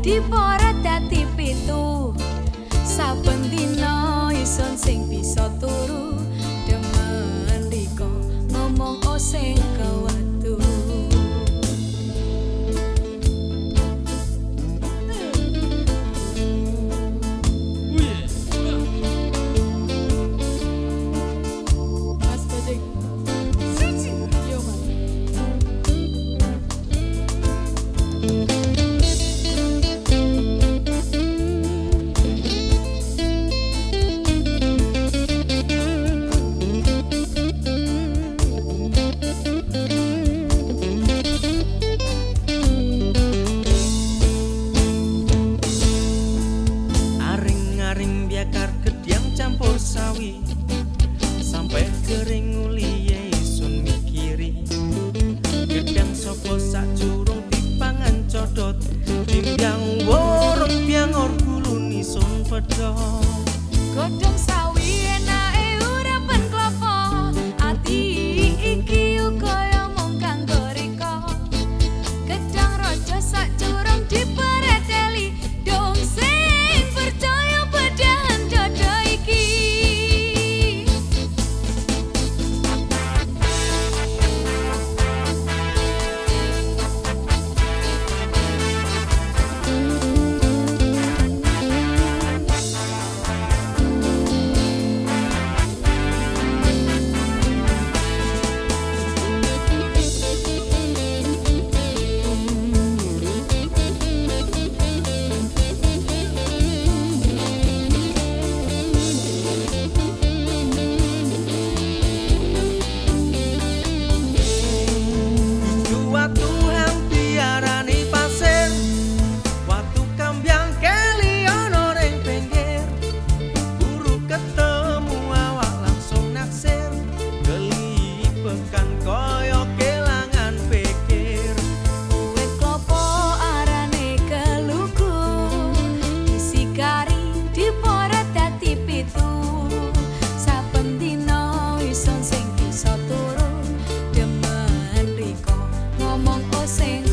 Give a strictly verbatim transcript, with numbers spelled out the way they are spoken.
diporet dadi pitu. Saben dina ison sing bisa turu, demen riko ngomong o sing kewetu. Campur sawi sampai kering uliye isun mikiri gedang sopo sak curung dipangan codot timbyang worong biang or gulun isun pedot Godhong sawi enake urapan klopo ati iki kaya mung kanggo riko gedang raja sak curung dipereteli dong sing percaya padahan dodo iki. Sing